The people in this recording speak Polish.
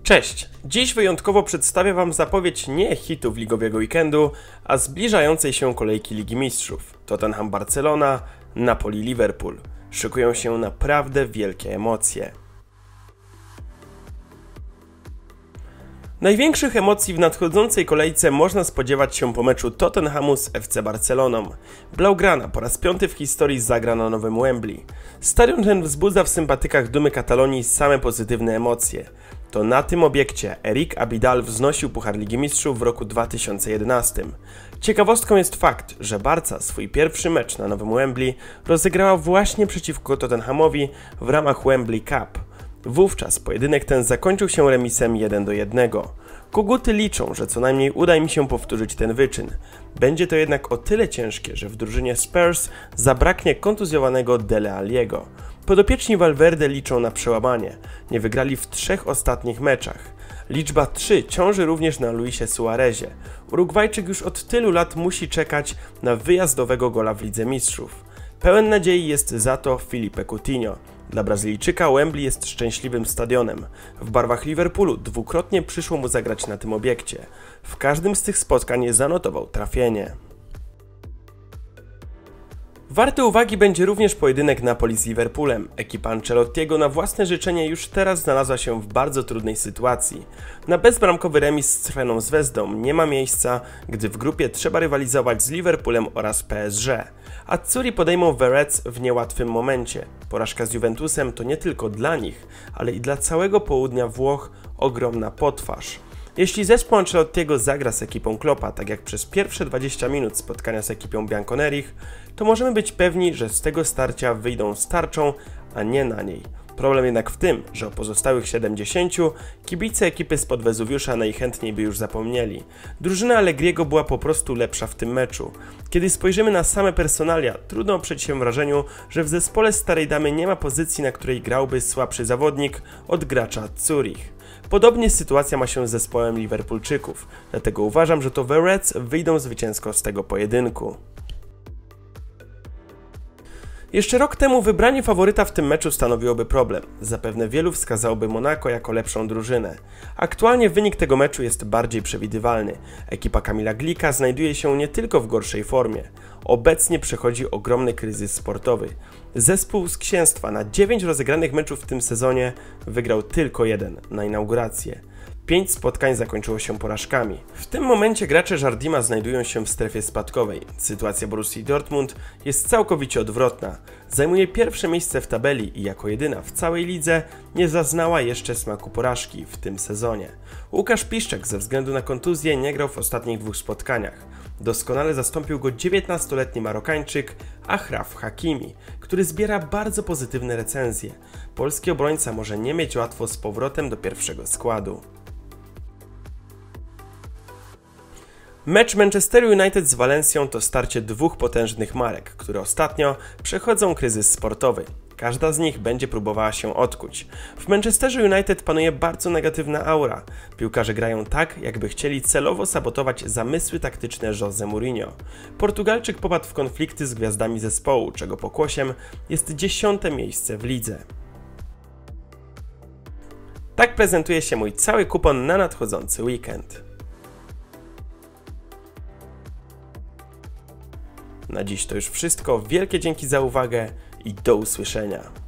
Cześć! Dziś wyjątkowo przedstawię Wam zapowiedź nie hitów ligowego weekendu, a zbliżającej się kolejki Ligi Mistrzów. Tottenham Barcelona, Napoli Liverpool. Szykują się naprawdę wielkie emocje. Największych emocji w nadchodzącej kolejce można spodziewać się po meczu Tottenhamu z FC Barceloną. Blaugrana po raz piąty w historii zagra na nowym Wembley. Stadion ten wzbudza w sympatykach dumy Katalonii same pozytywne emocje. To na tym obiekcie Eric Abidal wznosił Puchar Ligi Mistrzów w roku 2011. Ciekawostką jest fakt, że Barca swój pierwszy mecz na nowym Wembley rozegrała właśnie przeciwko Tottenhamowi w ramach Wembley Cup. Wówczas pojedynek ten zakończył się remisem 1-1. Koguty liczą, że co najmniej uda im się powtórzyć ten wyczyn. Będzie to jednak o tyle ciężkie, że w drużynie Spurs zabraknie kontuzjowanego Dele Alliego. Podopieczni Valverde liczą na przełamanie. Nie wygrali w 3 ostatnich meczach. Liczba 3 ciąży również na Luisie Suarezie. Urugwajczyk już od tylu lat musi czekać na wyjazdowego gola w Lidze Mistrzów. Pełen nadziei jest za to Filipe Coutinho. Dla Brazylijczyka Wembley jest szczęśliwym stadionem. W barwach Liverpoolu dwukrotnie przyszło mu zagrać na tym obiekcie. W każdym z tych spotkań zanotował trafienie. Warty uwagi będzie również pojedynek Napoli z Liverpoolem. Ekipa Ancelottiego na własne życzenie już teraz znalazła się w bardzo trudnej sytuacji. Na bezbramkowy remis z Crveną Zvezdą nie ma miejsca, gdy w grupie trzeba rywalizować z Liverpoolem oraz PSG. Azzurri podejmą The Reds w niełatwym momencie. Porażka z Juventusem to nie tylko dla nich, ale i dla całego południa Włoch ogromna potwarz. Jeśli zespół Ancelottiego zagra z ekipą Kloppa, tak jak przez pierwsze 20 minut spotkania z ekipą Bianconerich, to możemy być pewni, że z tego starcia wyjdą z tarczą, a nie na niej. Problem jednak w tym, że o pozostałych 70 kibice ekipy spod Wezuwiusza najchętniej by już zapomnieli. Drużyna Allegriego była po prostu lepsza w tym meczu. Kiedy spojrzymy na same personalia, trudno oprzeć się wrażeniu, że w zespole Starej Damy nie ma pozycji, na której grałby słabszy zawodnik od gracza Azzurrich. Podobnie sytuacja ma się z zespołem Liverpoolczyków, dlatego uważam, że to The Reds wyjdą zwycięsko z tego pojedynku. Jeszcze rok temu wybranie faworyta w tym meczu stanowiłoby problem. Zapewne wielu wskazałoby Monaco jako lepszą drużynę. Aktualnie wynik tego meczu jest bardziej przewidywalny. Ekipa Kamila Glika znajduje się nie tylko w gorszej formie. Obecnie przechodzi ogromny kryzys sportowy. Zespół z Księstwa na 9 rozegranych meczów w tym sezonie wygrał tylko 1 na inaugurację. 5 spotkań zakończyło się porażkami. W tym momencie gracze Jardima znajdują się w strefie spadkowej. Sytuacja Borussii Dortmund jest całkowicie odwrotna. Zajmuje pierwsze miejsce w tabeli i jako jedyna w całej lidze nie zaznała jeszcze smaku porażki w tym sezonie. Łukasz Piszczek ze względu na kontuzję nie grał w ostatnich 2 spotkaniach. Doskonale zastąpił go 19-letni Marokańczyk Achraf Hakimi, który zbiera bardzo pozytywne recenzje. Polski obrońca może nie mieć łatwo z powrotem do pierwszego składu. Mecz Manchester United z Valencją to starcie 2 potężnych marek, które ostatnio przechodzą kryzys sportowy. Każda z nich będzie próbowała się odkuć. W Manchesterze United panuje bardzo negatywna aura. Piłkarze grają tak, jakby chcieli celowo sabotować zamysły taktyczne Jose Mourinho. Portugalczyk popadł w konflikty z gwiazdami zespołu, czego pokłosiem jest 10. miejsce w lidze. Tak prezentuje się mój cały kupon na nadchodzący weekend. Na dziś to już wszystko. Wielkie dzięki za uwagę i do usłyszenia.